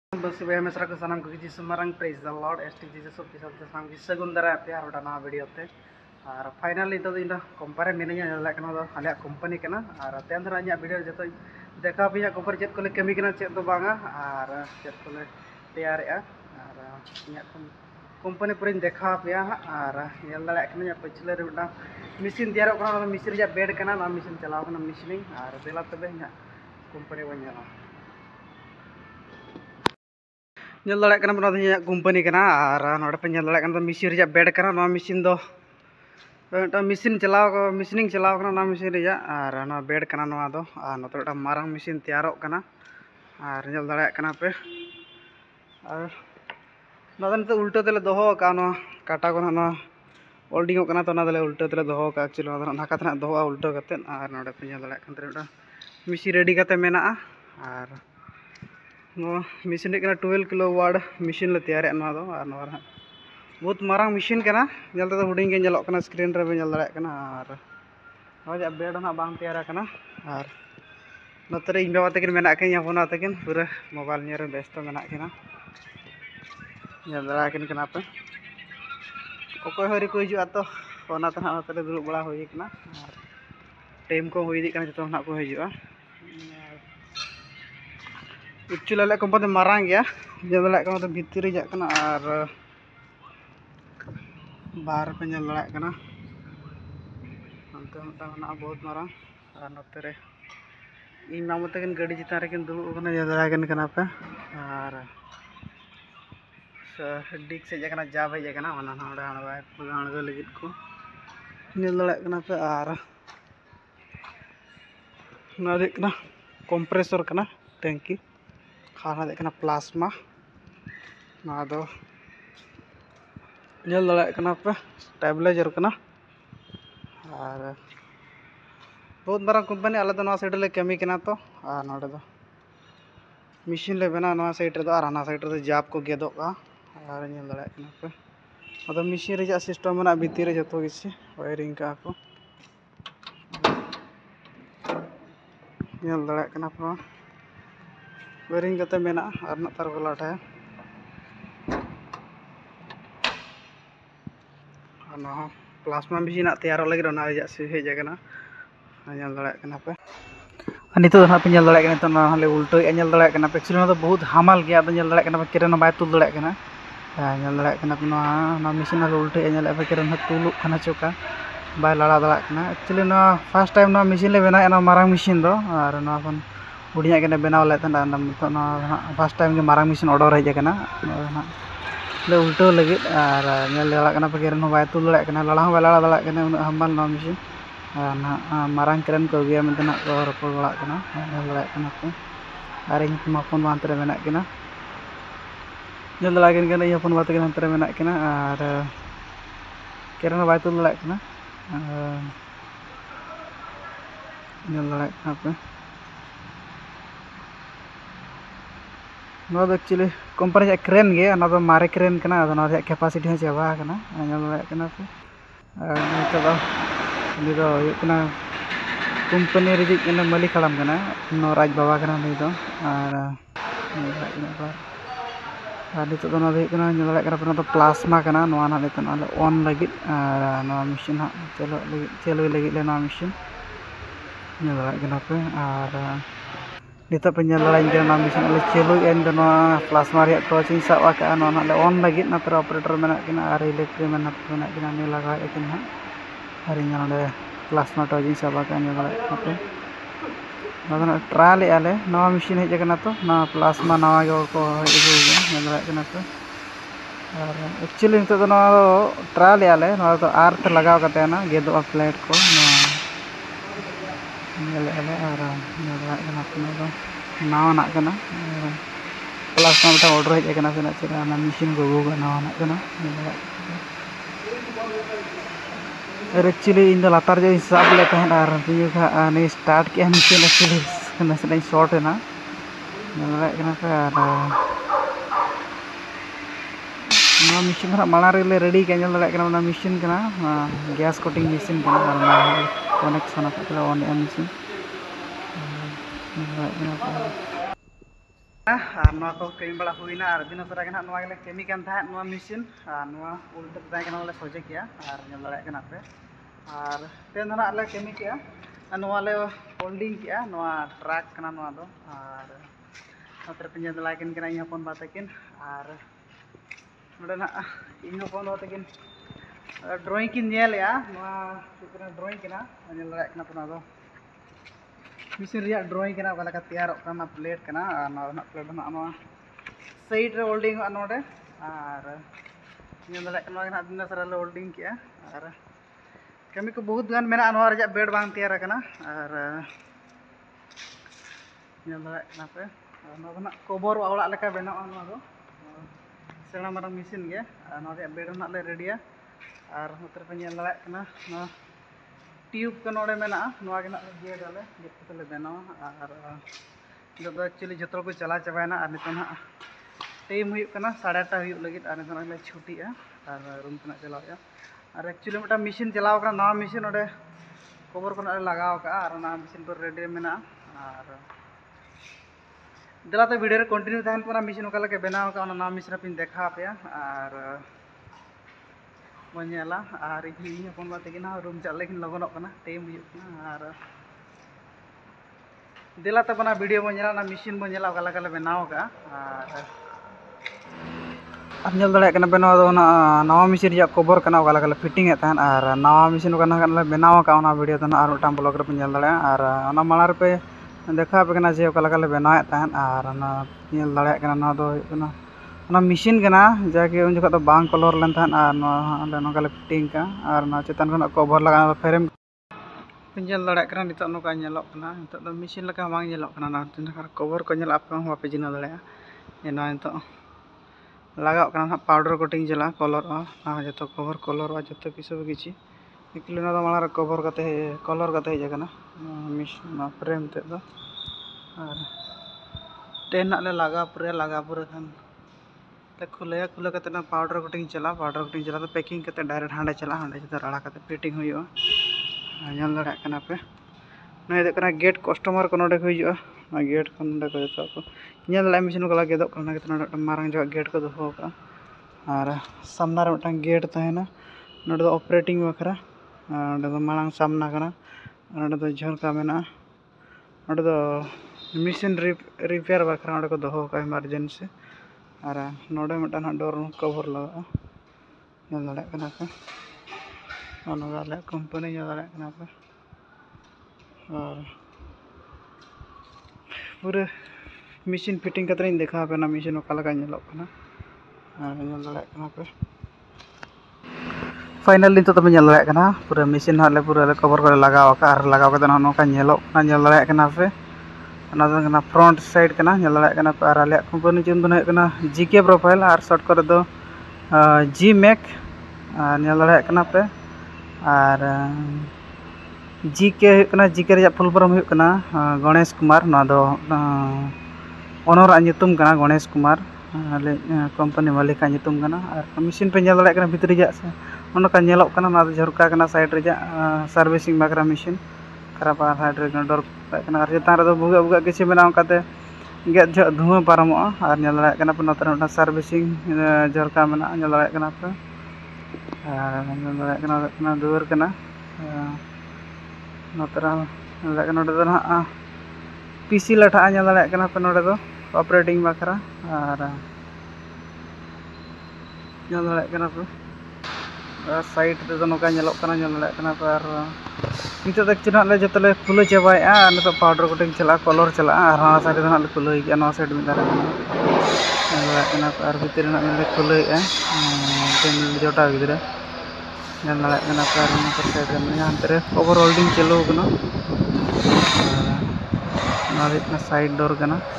बस वे हमेशा को सामान को जिस मरंग प्रेज द लॉर्ड एसटी जीसस ऑफ जीसस सामान की सगुन दरा पे और ना वीडियो ते और फाइनली तो इन कंपनी मिनिया जला कना दो आले कंपनी कना और तेंद्रा इन वीडियो जतो देखा पे कंपनी चेक कोले कमी कना चेक दो बांगा और चेक कोले तैयार और इन कंपनी पूरी देखा पे और नेल दला कना पछले रे मशीन तैयार कना मशीन रे बेड कना ना मशीन चलाव कना मशीनिंग और देला तबे इन कंपनी बनेला नल दाड़ा कंपनी और नोड़े पे नल दाड़ा मशीन रे बेड कना मशीन दो मशीन चलाव मशीनिंग चलाव कना मशीन रे और बेड कना दो और नोते मारंग मशीन तैयार कना और नल दाड़ा कना पे और नोते उल्टा तेले दोहो का काटा को ना ओल्डिंग कना तो ना उल्टा तेले दोहो का एक्चुअली नाका तना दोहो उल्टा कते और नोड़े पे नल दाड़ा मशीन रेडी कते मेना और मशीन 12 किलो वाट मशीन ले तैयार और बहुत मारंग मशीन कना जलते हुडिंग के जलोक कना स्क्रीन रे जल दाड़ा कना और बेड ना बांग तैयार कना और नतरे इन बाबा तकिन मेना किन हपना तकिन पूरा मोबाइल नियर व्यस्त मेना किना जल दाड़ा किन कना पे ओको हरी को हिजु तो ओना तना नतरे दुलु बड़ा होई कना और टाइम को होई दी कना जतो ना को हिजुआ एक्चुअली कंपनी मारंग गया जल दाड़ा कना तो भीतर जा कना और बाहर पे जल दाड़ा कना अंते मटा बहुत मारंग और नतरे इन मामू तकिन गाड़ी चितान रे किन दुलु कना जल दाड़ा किन कना पे और डिक से जकना जा भाई जकना ओना नोडे हाणवे लगित को जल दाड़ा कना पे और ना देखना कंप्रेसर कना टैंकी खाना देखना प्लाज्मा ना दो जल दाड़ा कना पे स्टेबलाइजर कना और बहुत बड़ा कंपनी आले तो साइड ले कमी कना तो और नोडे दो मशीन ले बना ना साइड रे दो और हाना साइड रे जाप को गेदो का और जल दाड़ा कना पे अदो मशीन रे सिस्टम ना भीतर जतो किसी वायरिंग का को जल दाड़ा कना पे वायरिंग कते मेना और ना तार को लाटा है और प्लाज्मा मशीन तैयार लगे ना से हेज कना जल दाड़ा कना पे नितो ना पे जल दाड़ा कना तो ना ले उल्टो जल दाड़ा कना पे एक्चुअली ना तो बहुत हामाल गया तो जल दाड़ा कना पे किरण बाय तुल दाड़ा कना जल दाड़ा कना पे ना मशीन ना उल्टो जल पे किरण तुलु कना चोका बाय लड़ा दाड़ा कना एक्चुअली ना फर्स्ट टाइम ना मशीन ले बना ना मारंग मशीन दो और ना अपन हुडिया के बनाव ले तना तो ना फर्स्ट टाइम के मारंग मशीन ऑर्डर हेज कना ना ले उल्टो लगे और जल दाड़ा कना पे किरण बाय तुल दाड़ा कना लड़ा बाय लड़ा दाड़ा कना उन हामाल ना मशीन ना मारंग किरण को गया मेंतना को रपड़ बड़ा कना जल दाड़ा कना पे और इन मापन बांतरे मेना कना जल दाड़ा कना यापन बात के अंतरे मेना कना और किरण बाय तुल दाड़ा कना जल दाड़ा कना पे ना एक्चुअली कंपनी क्रेन गे ना तो मारे क्रेन कना ना कैपेसिटी है चाबा कना जल दाड़ा कना पे नितो दो कंपनी रे मालिक हड़ाम कना नो राज बाबा कना नहीं तो और नितो दो ना जल दाड़ा कना तो प्लाज्मा कना नोआ ना नितो ना ऑन लगित और नोआ मशीन हा चलो लगित ले नोआ मशीन जल दाड़ा कना पे और नितो पे जल दाड़ा कना मशीन ले चलो एन दो नोआ प्लाज्मा रे टॉर्च इन साबा का नोआ ले ऑन लगित ना तो ऑपरेटर मेना कना और इलेक्ट्रिक मेना कना ने लगा एकिन हा और इन प्लाज्मा टॉर्च इन साबा का जल दाड़ा कना पे ना ट्रायल आले नवा मशीन हेज कना तो ना प्लाज्मा नवा को जल दाड़ा कना पे और एक्चुअली नितो तो ट्रायल आले तो अर्थ लगाव कते ना गेदो प्लेट को नेले आले और जल दाड़ा कना पे नवा ना कना प्लाज्मा मटा ऑर्डर हेज कना से ना मशीन को गो नवा ना कना और एक्चुअली इन लातार जो हिसाब ले और नहीं स्टार्ट किया मशीन एक्चुअली नसे शॉर्ट है ना जल दाड़ा कना पे और मशीन माला रे रेडी के जल दाड़ा कना मशीन कना गैस कटिंग मशीन कना कनेक्शन ऑन मशीन कमी बड़ा हुईना और दिन सरा कमी मेसिन उल्टा तहना सजे किया और दाड़ा पे और तेन ले कमी के होल्डिंग किया ट्राक और पे दाड़ाकिन इन हपन बा तकिन और इन हपन बा तकिन ड्रॉइंग किन ड्रॉइंग दाड़ा मेसिन ड्रॉइंग तैयार प्लेट प्लेट साइड रे होल्डिंग नोडे और दिन सारा होल्डिंग किया और कमी को बहुत गान मेना बेड बांग तैयार और पे कवर ओड़ा लेका बना सेड़ा मारा मेसिन गे बेड ले रेडिया और नोते पे दाड़ा ट्यूब को नोड़े मेना गेट आले गेट ले बना और एक्चुअली जो को चला चाबाना और नित टाइम होना 8:30 लगे और नित छुट्टिया और रूम को चला और एक्चुअली मिट्टा मेसिन चलाव नवा मेसिन कवर को लगाव और मेसिन को रेडी मेना और दिला तो वीडियो कंटिन्यू तहन पे मेसिन ओका बनाव नवा मेसिन पे देखा पे और बनेला और इन हपन बा तक रूम चल लेकिन लगनों टाइम और दिला तब वीडियो बना मेसिन बनेला बनाव और दाड़ा पे नवा मेसिन कवर फिटिंग और नवा मेसिन बनाव वीडियो और मिट्टान ब्लॉग रे दाड़ा और माड़ा पे देखा पे जे ओका बनाव और दाड़ा मेसिन जाके उन जो बांग कलर लेन और फिटिंग का और चेतान कवर लगा फ्रेम दाड़ा नित नौका नित मेसिन लेका कवर को बापे जिना दाड़ा नित लगा पाउडर कोटिंग चला कलर जो कवर कलर जो किसी किसी एक्चुअली माड़ा कवर कलर हजना फ्रेम ते और टेन ले लगा पूरे खान खुले खुले पाउडर कोटिंग चला तो पैकिंग डायरेक्ट हाँ चला हाँ राड़ा फिटिंग हुआ दाड़ा पे ना गेट कस्टमर को नोडे हजू गेट को नोडे को दाड़ा मेसिन को गेद मारंग जो गेट को दोहो और सामना रे मिट्टान गेट तहना नोडे ऑपरेटिंग बखरा मांग सामना नोडे झरका मेना नोडे मेसिन रिपेयर बखरा नोडे को दोहो इमरजेंसी और नोडे मिट्टान डोर कवर लगा दाड़ा पे कंपनी दाड़ा पे और पूरे मेसिन फिटिंग देखा पे मेसिन ओका दाड़ा पे फाइनल नित तो दाड़ा पूरा मेसिन पूरा कवर को लगाव दाड़ा पे फ्रंट साइड दाड़ा पे और आलिया कंपनी चुन दो जीके प्रोफाइल और शॉर्ट कर दो जी मैक दाड़ा पे और GK GK full form Ganesh Kumar owner Ganesh Kumar company मालिक और मेसिन पे दाड़ा भितरी से उनका झरका साइड सर्विसिंग बखरा मेसिन खराब साइड डोर और चेतान बुगा बुगा किसी बनाव गेट जो धुआं पारमो और दाड़ा पे नोते सर्विसिंग झरका में दाड़ा पे दाड़ा दुआर नोटे ना पीसी लाठा दाड़ा पे नोटे ऑपरेटिंग बखरा और दाड़ा पे साइड ते नौका दाड़ा पे और नित एक्चुअली जो खुले चाबाया नित पाउडर कोटिंग चला कलर चला और हाँ साइड ले खुले गया साइड में दाड़ा और भीतर खुले जोटा गिद्रा दाड़ा साइड रे कवर होल्डिंग चालू साइड डोर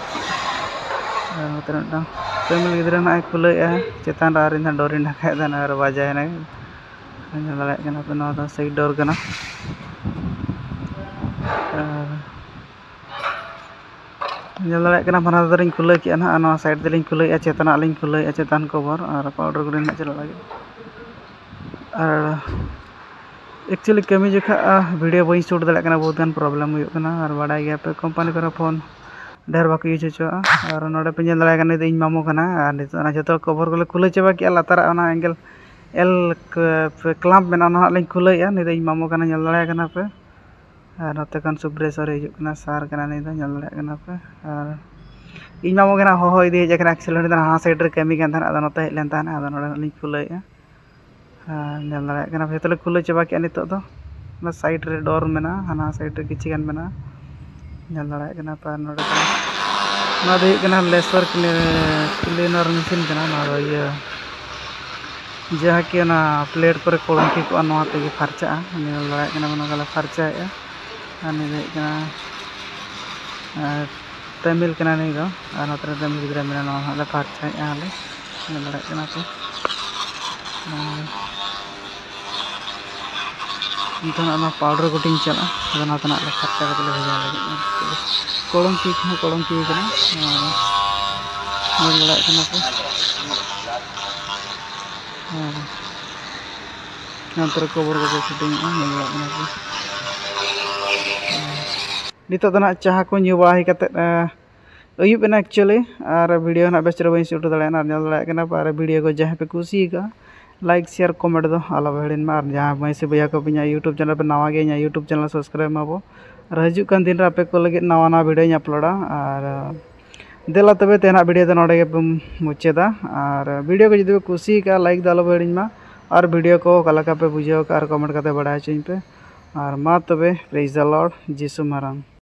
फैमिली गिद्रा ना खुले चेतान डोर ढाका और बजायना दाड़ा पे साइड डोर दाड़ा बना खुले किया साइड दिल्ली खुले चेतना खुले चेतान कवर और पाउडर को चला लगे और एक्चुअली कमी जोखा वीडियो बी शूट दाड़ा बहुत गान प्रॉब्लम और बाड़ा गया पे कंपनी को फोन ढेर बाको यूज होचोआ और नोडे पे नेल दाड़े कने इन मामो कना और नितो जो कवर को खुले चाबा के लातार एंगल एल क्लाम्प में ना लिंग खुलेया नितो इन मामो कना नेल दाड़े कना पे और नोते कन सुब्रेसर हिजुग कना सार कना नितो नेल दाड़े कना पे और इन मामो कना हो इदी हेज कना एक्सीलेंट दा हां साइड रे कमी कन थाना आदो नोते हेज लेन थाना आदो नोडे लिंग खुलेया नेल दाड़े कना पे तले खुले चाबा के नितो दो ना साइड रे डोर मेना हाना साइड रे किछि गान मेना नेल दाड़े कना पे नोडे ना दे कना लेसर क्लीनर मशीन कना ना ये जहाँ कि ना प्लेट पर कोलंकी को नवा तेगे फरचा नेल दाड़े कना मना गला फरचाया आने दे कना तमिल कना नहीं दो और नतरे तमिल गिरा मेना नवा हले फरचाया हले नेल दाड़े कना पे इतना ना पाउडर कोटिंग चला अदना तना ले फरचा कते ले भेजा लगे कोलंकी कना नेल दाड़े कना पे नंतर कवर को शूटिंग नेल दाड़े कना पे नितो दना चाह को न्यू बड़ा कते अयुब ना एक्चुअली और वीडियो ना बेस्ट रे बई शूट दाड़े ना नेल दाड़े कना पर वीडियो को जहां पे खुशी का लाइक शेयर कमेंट दो आलो भेड़िन मा जहां भाई से भैया को पिया यूट्यूब चैनल पे नवा गे यूट्यूब चैनल सब्सक्राइब माबो और हजू कान दिन रे पे को लगे नवा वीडियो अपलोडा और देला तबे तेना वीडियो दो नोडे गे मुचेदा और वीडियो को जदि खुशी का लाइक दालो भेड़िन मा और वीडियो को कलाका पे बुझाओ का और कमेंट करते बढ़ाई चिन पे और मा तबे प्रेज द लॉर्ड जीसु माराम।